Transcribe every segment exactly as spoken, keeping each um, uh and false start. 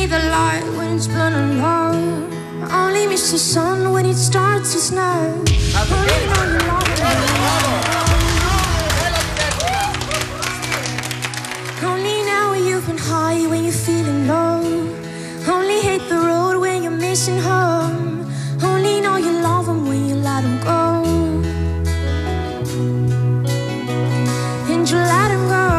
need the light when it's burning low. I only miss the sun when it starts to snow. Only know you love me. Only now when you've been high when you're feeling low. Only hate the road when you're missing home. Only know you love them when you let them go. And you let them go.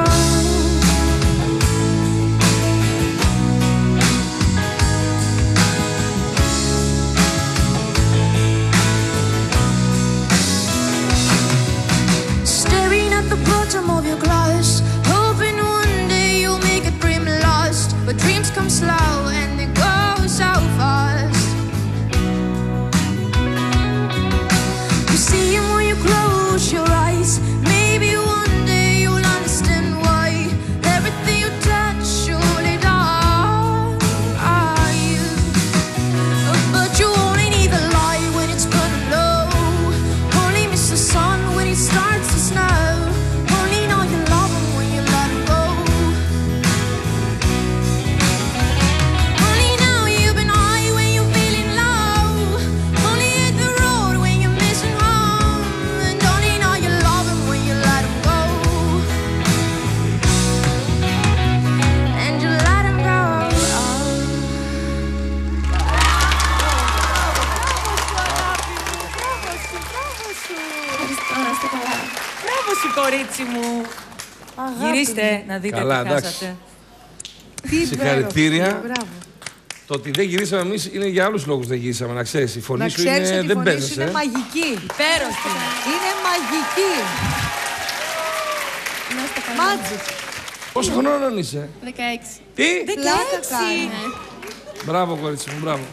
Staring at the bottom of your glass, hoping one day you'll make a dream last. But dreams come slow and they go so fast. You see them when you close your eyes. Maybe one day you'll understand why everything you touch surely dies. But you only need the light when it's burning low. Only miss the sun when it starts to snow. Only know you love them when you let them go. Only know you've been high when you're feeling low. Only hit the road when you're missing home. And only know you love them when you let them go. And you let them go. Μπράβο σου, κορίτσι μου. Γυρίστε να δείτε Καλά, τι εντάξει. χάσατε. Συγχαρητήρια. Μπράβο. Το ότι δεν γυρίσαμε εμείς είναι για άλλους λόγους δεν γυρίσαμε, να ξέρεις. Η φωνή Να σου ξέρεις είναι... ότι η δεν φωνή σου παίζεσαι. είναι μαγική. Υπέροχη. Είναι μαγική. Μάτζικ. Πόσο χρόνο είσαι? δεκαέξι. Τι? Πλάκα κάνει. Μπράβο, κορίτσι μου, μπράβο.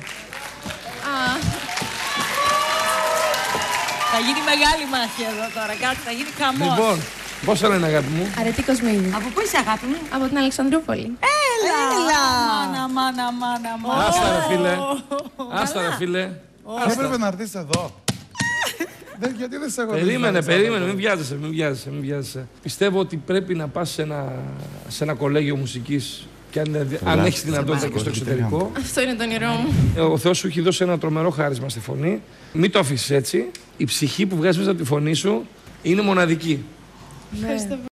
Θα γίνει μεγάλη μάχη εδώ τώρα. Κάτι θα γίνει χαμός. Λοιπόν, πώς θα λένε, αγάπη μου? Αρετή Κοσμήνη. Από πού είσαι, αγάπη μου? Από την Αλεξανδρούπολη. Έλα! Έλα. Μάνα, μάνα, μάνα, μάνα. Άστα ρε φίλε. Άστα ρε φίλε. Έπρεπε να έρθεις εδώ. Δεν, γιατί δεν σε έχω δει. Περίμενε, περίμενε, μην βιάζεσαι, μην βιάζεσαι, μην βιάζεσαι. Πιστεύω ότι πρέπει να πας σε ένα, σε ένα κολέγιο μουσικής και αν, αν έχεις δυνατότητα και στο εξωτερικό. Αυτό είναι το όνειρό μου. Ο Θεός σου έχει δώσει ένα τρομερό χάρισμα στη φωνή. Μην το αφήσεις έτσι. Η ψυχή που βγάζεις μέσα από τη φωνή σου είναι μοναδική. Ευχαριστώ.